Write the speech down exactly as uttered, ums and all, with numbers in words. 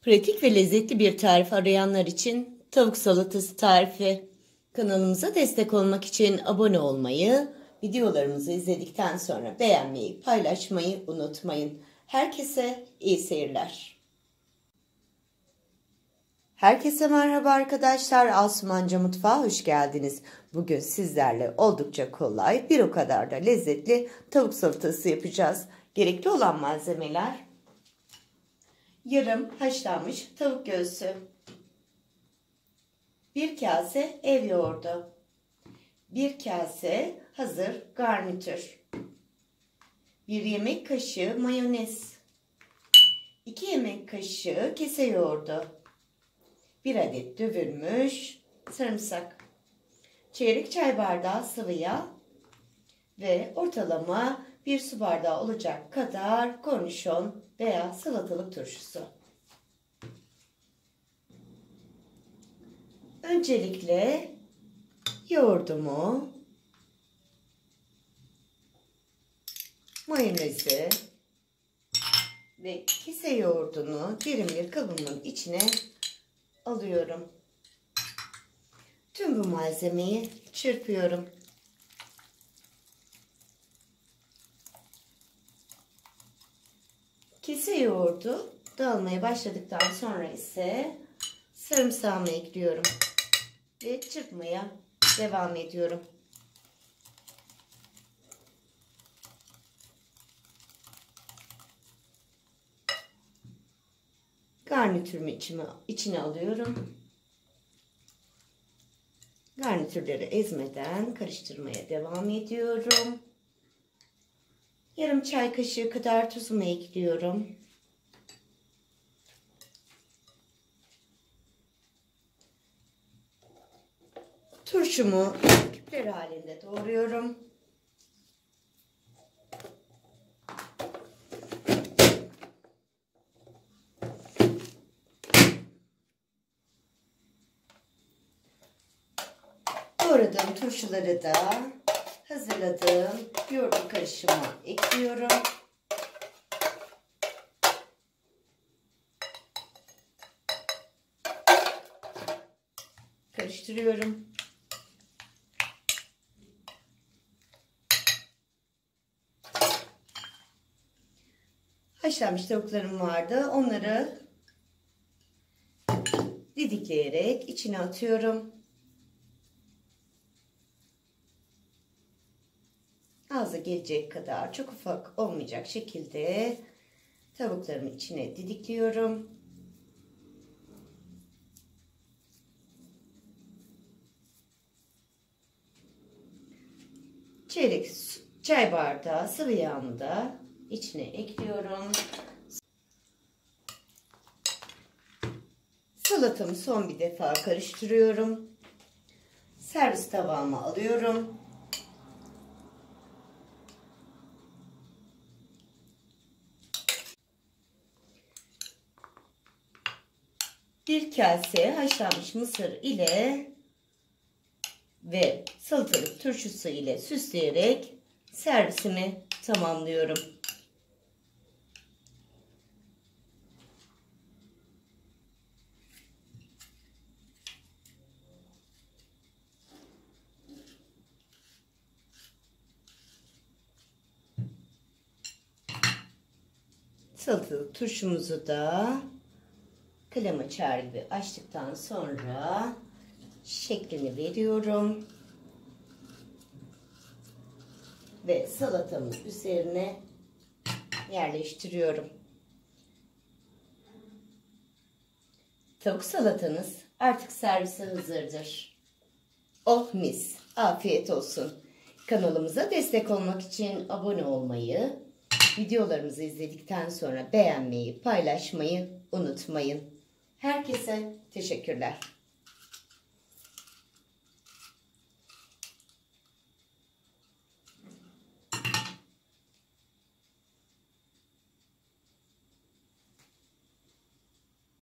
Pratik ve lezzetli bir tarif arayanlar için tavuk salatası tarifi. Kanalımıza destek olmak için abone olmayı, videolarımızı izledikten sonra beğenmeyi, paylaşmayı unutmayın. Herkese iyi seyirler. Herkese merhaba arkadaşlar. Asumanca Mutfağa hoş geldiniz. Bugün sizlerle oldukça kolay, bir o kadar da lezzetli tavuk salatası yapacağız. Gerekli olan malzemeler: yarım haşlanmış tavuk göğsü, bir kase ev yoğurdu, bir kase hazır garnitür, bir yemek kaşığı mayonez, iki yemek kaşığı kese yoğurdu, bir adet dövülmüş sarımsak, çeyrek çay bardağı sıvı yağ ve ortalama bir su bardağı olacak kadar kornişon veya salatalık turşusu. Öncelikle yoğurdumu, mayonezi ve kese yoğurdunu derin bir kabımın içine alıyorum. Tüm bu malzemeyi çırpıyorum. Kese yoğurdu dağılmaya başladıktan sonra ise sarımsağımı ekliyorum ve çırpmaya devam ediyorum. Garnitürümü içime, içine alıyorum. Garnitürleri ezmeden karıştırmaya devam ediyorum. Yarım çay kaşığı kadar tuzumu ekliyorum. Turşumu küpler halinde doğruyorum. Doğradığım turşuları da hazırladığım yoğurtlu karışıma ekliyorum. Karıştırıyorum. Haşlanmış tavuklarım vardı. Onları didikleyerek içine atıyorum. Ağza gelecek kadar, çok ufak olmayacak şekilde tavuklarımı içine didikliyorum. Çeyrek çay bardağı sıvı yağımı da içine ekliyorum. Salatamı son bir defa karıştırıyorum. Servis tabağıma alıyorum. Bir kase haşlanmış mısır ile ve salatalık turşusu ile süsleyerek servisimi tamamlıyorum. Salatalık turşumuzu da kalem açar gibi açtıktan sonra şeklini veriyorum ve salatamın üzerine yerleştiriyorum. Tavuk salatanız artık servise hazırdır. Oh mis, afiyet olsun. Kanalımıza destek olmak için abone olmayı, videolarımızı izledikten sonra beğenmeyi, paylaşmayı unutmayın. Herkese teşekkürler.